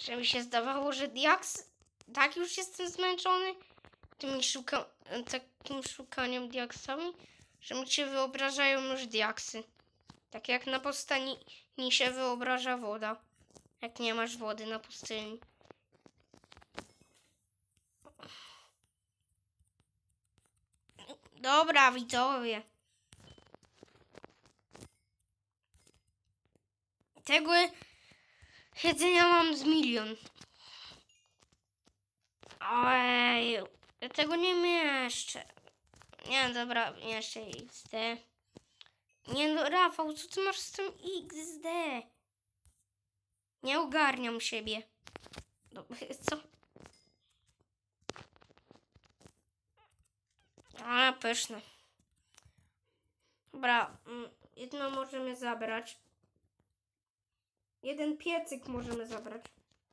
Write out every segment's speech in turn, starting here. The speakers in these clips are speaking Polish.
Że mi się zdawało, że diaks... Tak już jestem zmęczony takim szukaniem diaksami, że mi się wyobrażają już diaksy. Tak jak na pustyni się wyobraża woda. Jak nie masz wody na pustyni. Dobra, widzowie. Tego jedzenia mam z milion. Ojej, ja tego nie mieszczę. Nie, dobra, jeszcze XD. Nie no, Rafał, co ty masz z tym XD? Nie ogarniam siebie. Co? A, pyszne. Dobra, jedno możemy zabrać. Jeden piecyk możemy zabrać.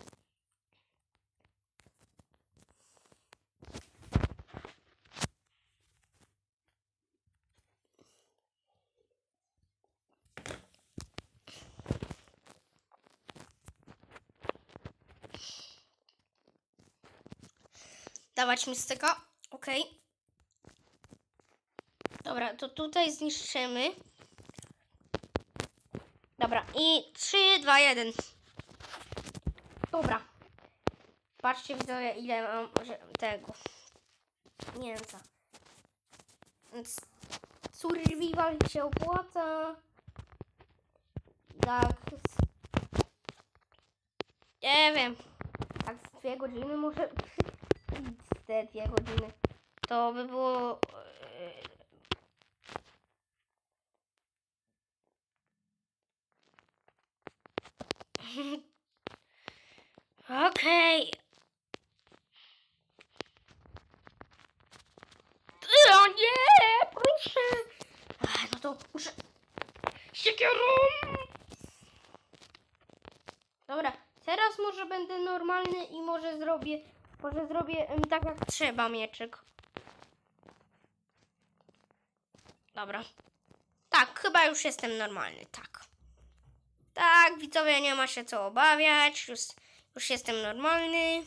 Dawać mi styka. Okej. Dobra, to tutaj zniszczymy. Dobra, i 3, 2, 1. Dobra. Patrzcie widzowie, ile mam tego mięsa. Więc survival się opłaca. Tak. Nie wiem. Tak z 2 godziny może. Te 2 godziny. To by było. Okej. O nie, proszę. No to muszę. Siekierą. Dobra, teraz może będę normalny i może zrobię tak jak trzeba mieczyk. Dobra. Tak, chyba już jestem normalny, tak. Tak, widzowie, nie ma się co obawiać. Już jestem normalny.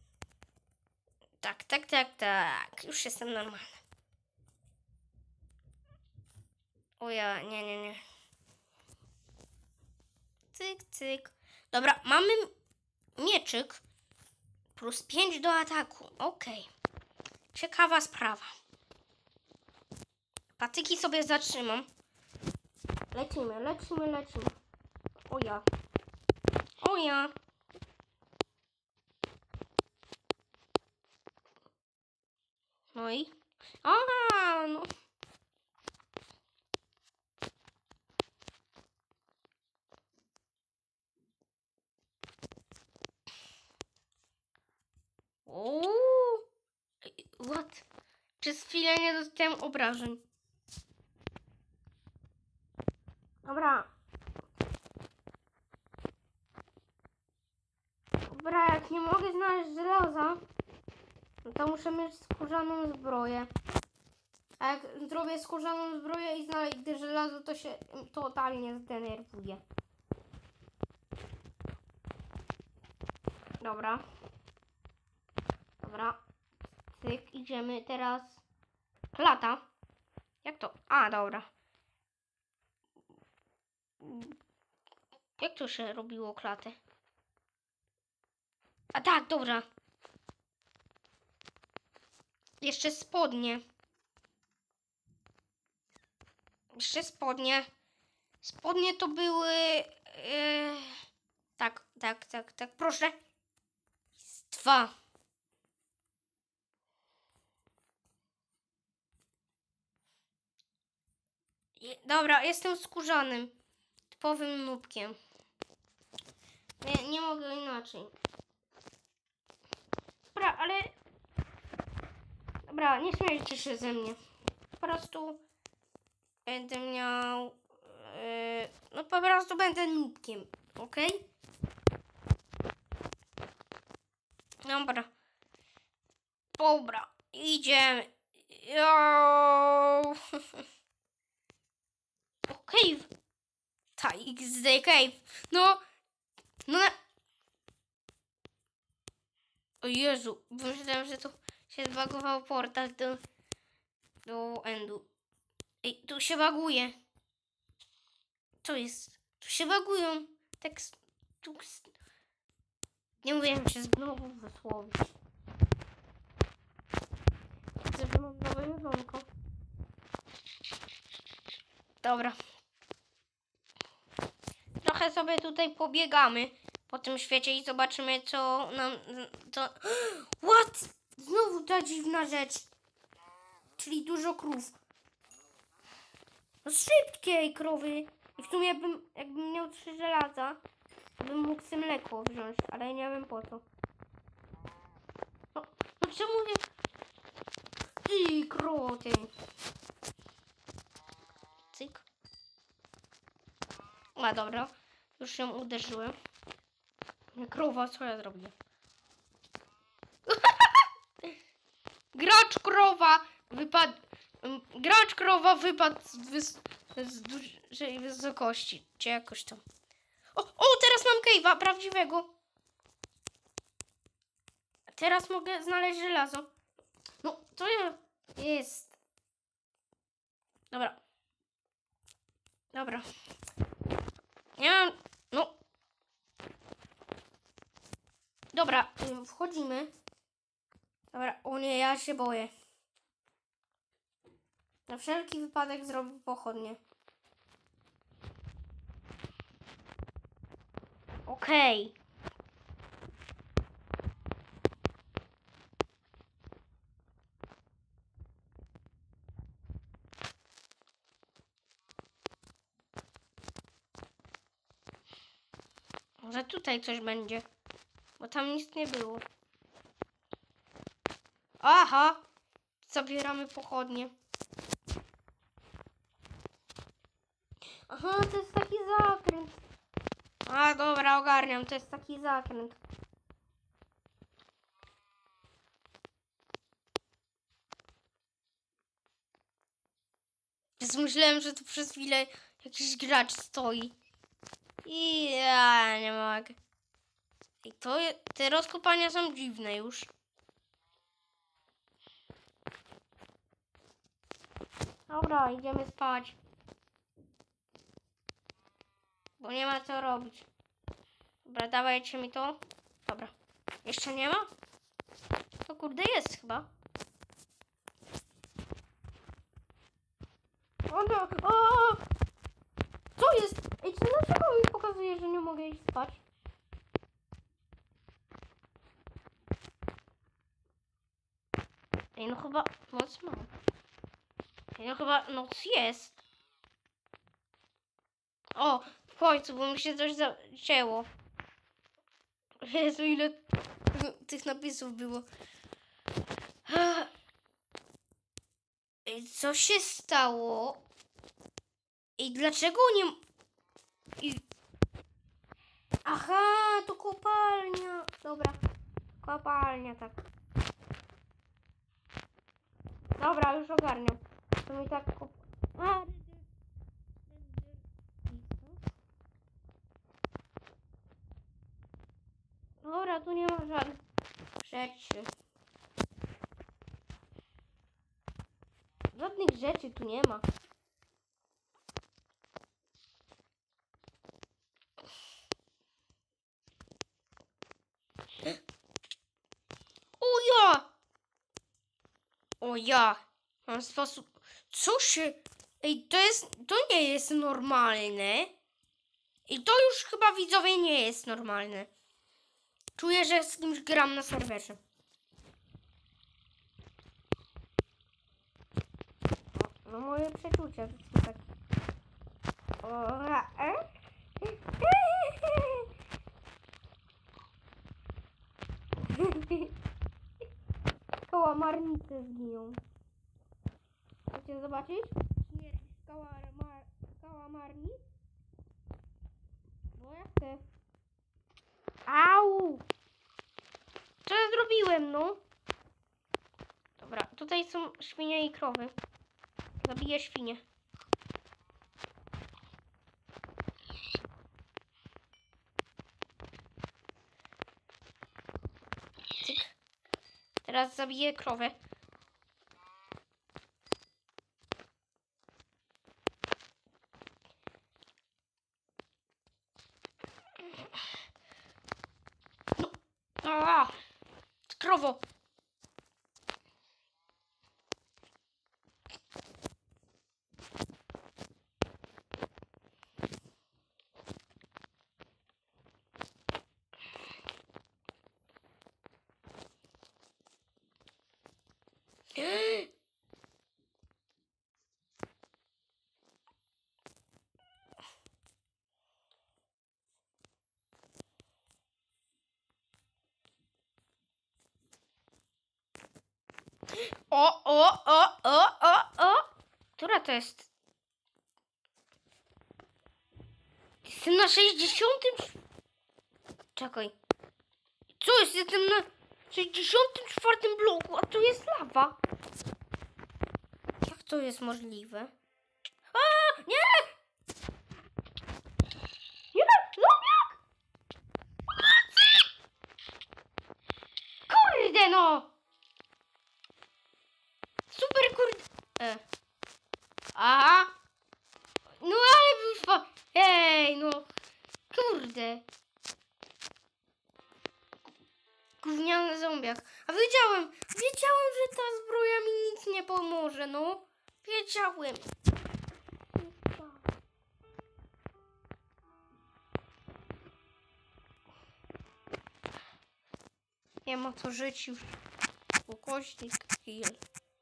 Tak. Już jestem normalny. O ja, nie. Cyk. Dobra, mamy mieczyk plus 5 do ataku. Okej. Ciekawa sprawa. Patyki sobie zatrzymam. Lecimy. O ja. No i? No. What? Przez chwilę nie dostałem obrażeń. Dobra, jak nie mogę znaleźć żelaza, no to muszę mieć skórzaną zbroję. A jak zrobię skórzaną zbroję i znajdę żelazo, to się totalnie zdenerwuję. Dobra. Cyk, idziemy teraz. Klata. Jak to? A, dobra. Jak to się robiło klatę? A tak, dobra. Jeszcze spodnie. Spodnie to były... Tak. Proszę. 2. Dobra, jestem skórzanym. Typowym nubkiem. Nie mogę inaczej. Dobra, ale... Dobra, nie śmiejcie się ze mnie. Po prostu... Będę miał... no po prostu będę nubkiem. Okej? Dobra, idziemy. Cave. Ta XD cave. No. O Jezu, myślałem, że to się zbagował portal do endu. Ej, tu się baguje. Co jest? Tu się bagują. Nie umiem się znowu wysłowić. Widzę, że mam nowe jedzonko. Dobra. Trochę sobie tutaj pobiegamy po tym świecie i zobaczymy, co nam... What? Znowu ta dziwna rzecz. Czyli dużo krów. No szybkiej krowy. I w sumie jakbym miał 3 żelaza, bym mógł sobie mleko wziąć, ale nie wiem po co. No czemu nie... Ty kroty. Cyk. A dobra, już ją uderzyłem. Krowa, co ja zrobię? Gracz krowa wypadł z dużej wysokości. Czy jakoś tam. O, teraz mam cave'a prawdziwego. Teraz mogę znaleźć żelazo. No, to jest. Dobra. Nie mam... No. Dobra, wchodzimy. Dobra, o nie, ja się boję. Na wszelki wypadek zrobię pochodnie. Okej. Może tutaj coś będzie. Bo tam nic nie było. Aha! Zabieramy pochodnie. Aha, to jest taki zakręt. A, dobra, ogarniam. To jest taki zakręt. Myślałem, że tu przez chwilę jakiś gracz stoi. I ja nie mogę. I te rozkopania są dziwne już. Dobra, idziemy spać. Bo nie ma co robić. Dobra, dawajcie mi to. Dobra. Jeszcze nie ma? To kurde jest chyba. O no! O! Co jest? Ej, dlaczego mi pokazuje, że nie mogę iść spać? Ej, no chyba noc mam. Ej, no chyba noc jest. O, w końcu, bo mi się coś zacięło. Jezu, ile tych napisów było. Ej, co się stało? I dlaczego nie... Aha, to kopalnia. Dobra, kopalnia, tak. Dobra, już ogarniam. To mi tak... Dobra, tu nie ma żadnych rzeczy. Żadnych rzeczy tu nie ma. O ja! Mam sposób... Co się... Ej, to nie jest normalne. I to już chyba, widzowie, nie jest normalne. Czuję, że z kimś gram na serwerze. No moje przeczucia to są takie... Kałamarnice zginą. Chcecie zobaczyć? Śmierć kałamarnic? No ja chcę. Au! Co ja zrobiłem, no? Dobra, tutaj są świnie i krowy. Zabiję świnie. Cyk. Teraz zabiję krowę. No. Krowo. O! Która to jest? Jestem na 60. Czekaj. Co jest? Jestem na 64. bloku, a tu jest lawa. Jak to jest możliwe? A! Nie! Nie! Zombiak! Kurde no! Super kurde. Aha. No ale ej no. Kurde. Gówniany zombiak. A wiedziałem, że ta zbroja mi nic nie pomoże, no. Wiedziałem. Nie ma co żyć już. Ukośnik kill.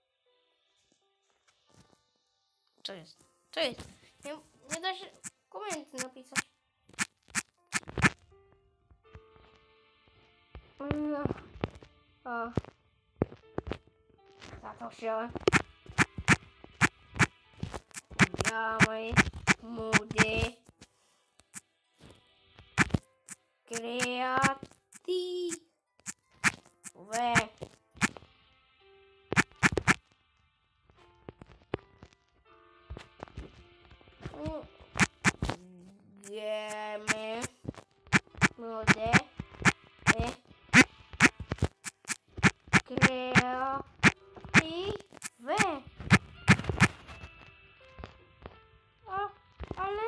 Co jest? Co jest? Nie da się komenty napisać. O. Za to się. Gramy mody. Kreatywe. Gramy mody. Kreatywe. Ale...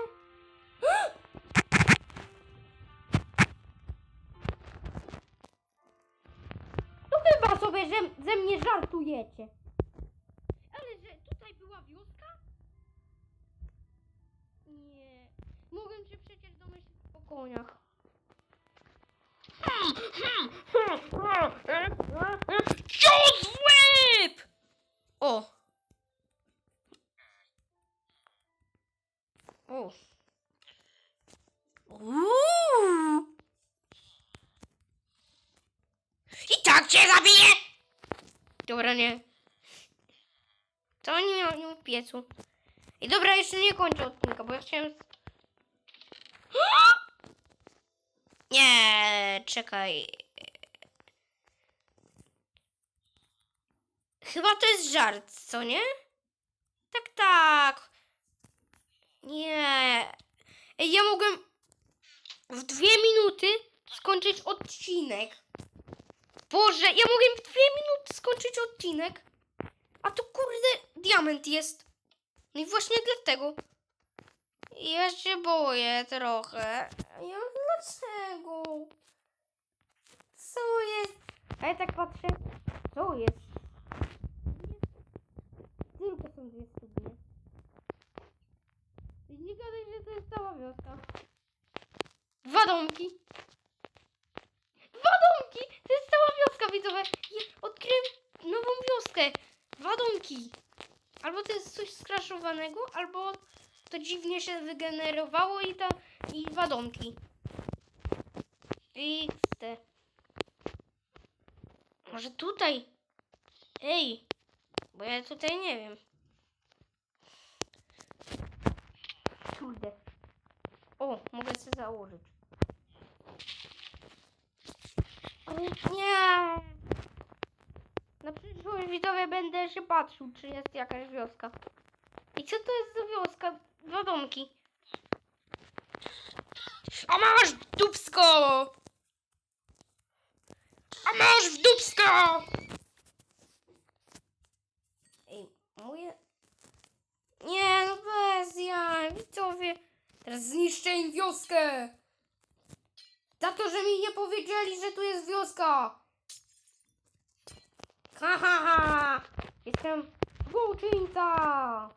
No chyba sobie ze mnie żartujecie. Ale że tutaj była wioska? Nie. Mogłem się przecież domyślić o koniach. Cios w łeb! O! O! I tak cię zabiję! Dobra, nie. To nie w piecu. I dobra, jeszcze nie kończę odcinka, bo ja chciałem... Nie, czekaj. Chyba to jest żart, co nie? Tak. Nie. Ej, ja mogłem w 2 minuty skończyć odcinek. Boże, ja mogłem w 2 minuty skończyć odcinek. A tu kurde diament jest. No i właśnie dlatego. Ja się boję trochę. Dlaczego? Co jest? A ja tak patrzę. Co jest? Tylko są 2 studnie. I nie gadaj, że to jest cała wioska. 2 domki. 2 domki! To jest cała wioska, widzowie. Ja odkryłem nową wioskę. 2 domki. Albo to jest coś skraszowanego, albo to dziwnie się wygenerowało i 2 domki. XD. Może tutaj? Ej, bo ja tutaj nie wiem. Kurde. O, mogę sobie założyć. Nie. Na przyszłość widzowie będę się patrzył, czy jest jakaś wioska. I co to jest za wioska? 2 domki. A masz w dupsko! A masz w dupsko! amnezja, widzowie. Teraz zniszczę im wioskę. Za to, że mi nie powiedzieli, że tu jest wioska. Ha, ha, ha. Jestem złoczyńca.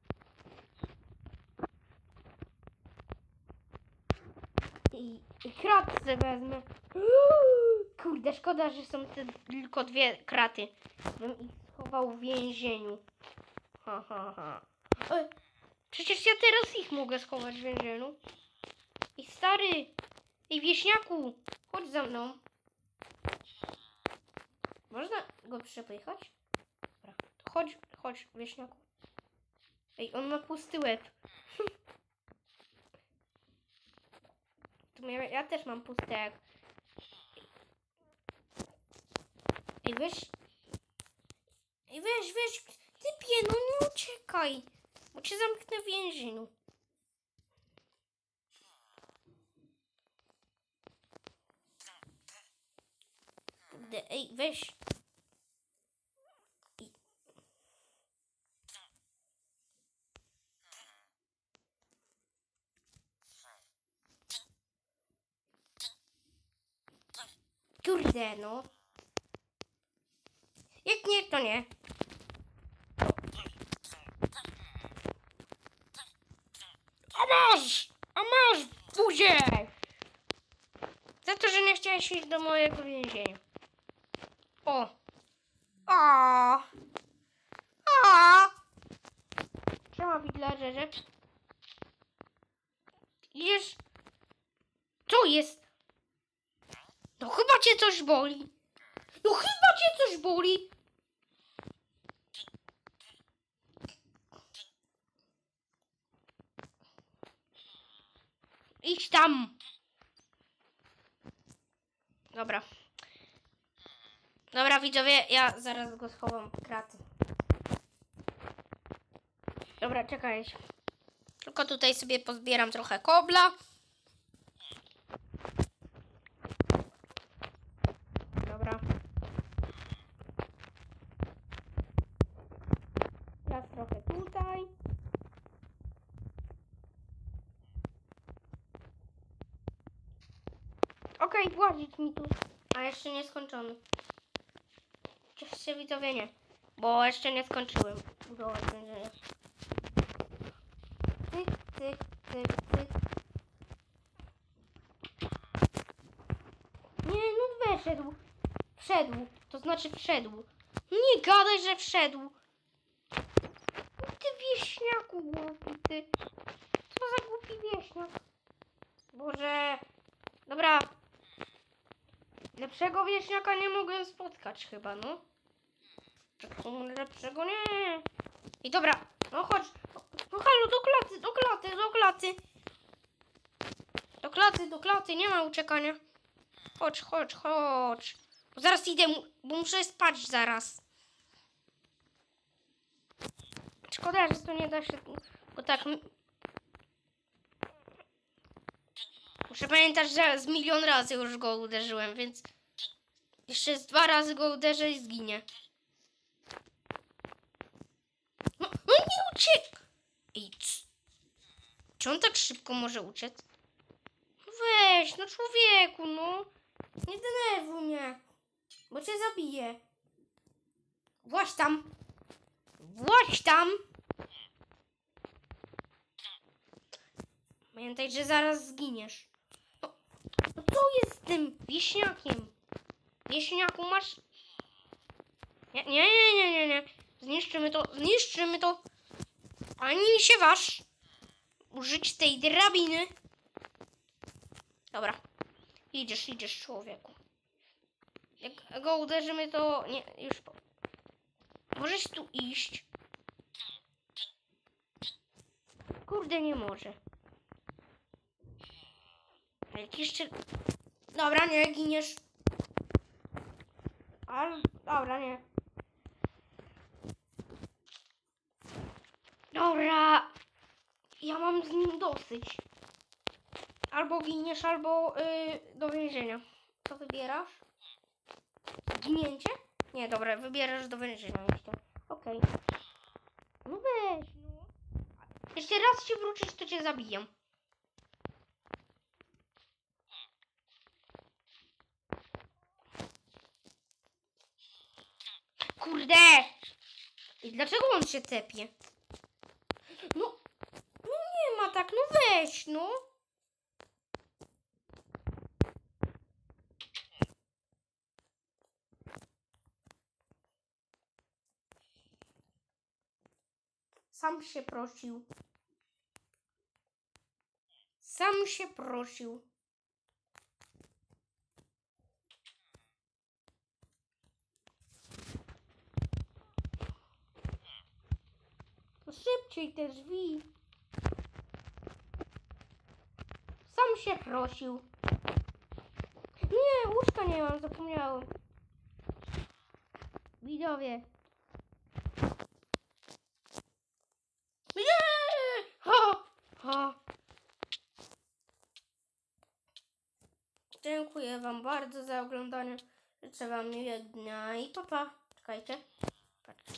I kratce wezmę. Kurde, szkoda, że są tylko 2 kraty. Bym ich schował w więzieniu. Ha, ha, ha. Przecież ja teraz ich mogę schować w więzieniu. I stary, i wieśniaku, chodź za mną. Można go przepychać? Dobra, to chodź, wieśniaku. Ej, on ma pusty łeb. Ja też mam pusty łeb. Ej, weź, typie, no nie uciekaj, bo cię zamknę w więzieniu. Ej, weź. Kurde, no. Jak nie, to nie. A masz, buzie! Za to, że nie chciałeś iść do mojego więzienia. O! Siema, widlarze. Idziesz? Co jest? No chyba cię coś boli. Idź tam. Dobra. Dobra, widzowie, ja zaraz go schowam w kraty. Dobra, czekaj. Tylko tutaj sobie pozbieram trochę kobla. Dobra. Teraz trochę tutaj. Okej, włazić mi tu. A jeszcze nie skończony. Cieszcie widzowie, nie. Bo jeszcze nie skończyłem budować więzienia. Cyk. Nie, no wyszedł. Wszedł. To znaczy wszedł. Nie gadaj, że wszedł. Ty wieśniaku głupi, ty. Co za głupi wieśniak. Boże. Dobra. Lepszego wieśniaka nie mogłem spotkać chyba, no. Lepszego nie. I dobra, no chodź. No halo, do klaty, nie ma uciekania. Chodź. Bo zaraz idę, bo muszę spać zaraz. Szkoda, że to nie da się, bo tak... Muszę pamiętać, że z 1 000 000 razy już go uderzyłem, więc... Jeszcze z 2 razy go uderzę i zginie. No nie uciekł! Idź. Czy on tak szybko może uciec? No weź, no człowieku, no. Nie denerwuj mnie, bo cię zabiję. Właź tam. Pamiętaj, że zaraz zginiesz. No co jest z tym wieśniakiem? Wieśniaku, masz... Nie. Zniszczymy to. Ani mi się waż użyć tej drabiny. Dobra. Idziesz, człowieku. Jak go uderzymy, to... Nie, już... Możesz tu iść. Kurde, nie może. Ale jeszcze... Dobra, nie, giniesz. Ale... Dobra, nie. Dobra. Ja mam z nim dosyć. Albo giniesz, albo do więzienia. Co wybierasz? Ginięcie? Nie, dobra, wybierasz do więzienia jeszcze. Okej. No weź, no. Jeszcze raz się wrócisz, to cię zabiję. Kurde! I dlaczego on się tepie? No nie ma tak, no weź, no. Sam się prosił. Sam się prosił. To szybciej te drzwi. Sam się prosił. Nie, łóżka nie mam, zapomniałem. Widzowie. Nie! Ha! Ha! Dziękuję wam bardzo za oglądanie. Życzę wam miłego dnia i pa pa. Czekajcie. Patrzcie.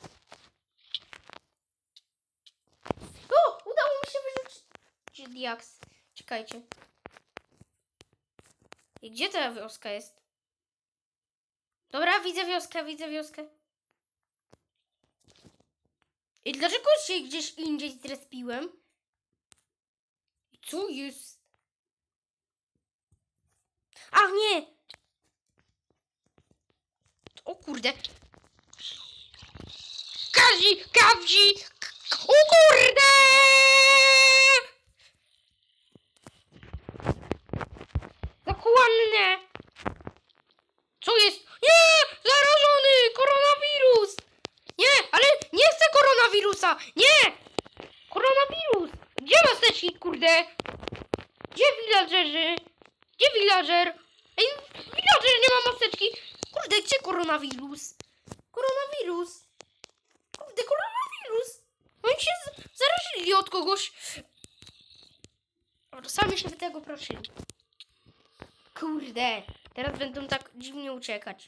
O! Udało mi się wyrzucić diaks. Czekajcie. I gdzie ta wioska jest? Dobra, widzę wioskę, widzę wioskę. I dlaczego się gdzieś indziej zrespiłem? Co jest? Ach, nie! O kurde! Kazi! O kurde! Zakłamne! Co jest? Nie! Zarażony! Koronawirus! Nie! Ale nie chcę koronawirusa! Nie! Koronawirus! Gdzie maseczki, kurde? Gdzie villagerzy? Gdzie villager? Ej, villager nie ma maseczki! Kurde, gdzie koronawirus? Koronawirus! Kurde, koronawirus! Oni się zarazili od kogoś. Sami się tego prosili. Kurde, teraz będą tak dziwnie uciekać.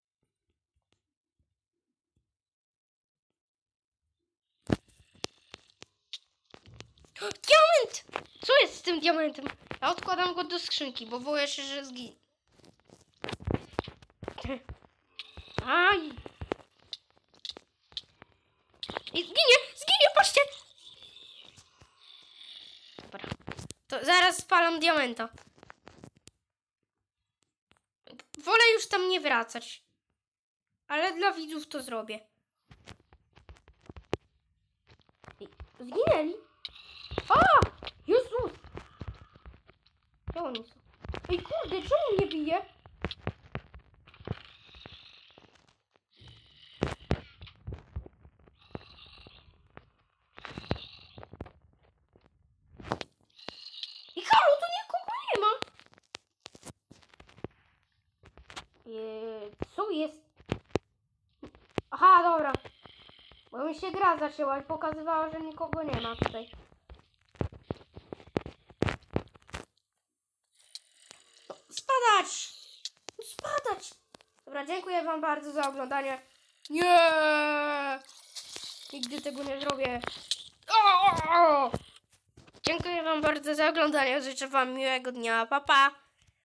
Diament! Co jest z tym diamentem? Ja odkładam go do skrzynki, bo boję się, że zginie. Aj! I zginie, patrzcie! Dobra. To zaraz spalam diamenta. Wolę już tam nie wracać. Ale dla widzów to zrobię. Zginęli? A! Jezus! Gdzie oni są? Ej, kurde, czemu mnie bije? I halo, tu nikogo nie ma! Co jest? Aha, dobra. Bo mi się gra zaczęła i pokazywała, że nikogo nie ma tutaj. No, spadać! Spadać! Dobra, dziękuję wam bardzo za oglądanie. Nie! Nigdy tego nie zrobię. O! Dziękuję wam bardzo za oglądanie. Życzę wam miłego dnia. Pa, pa!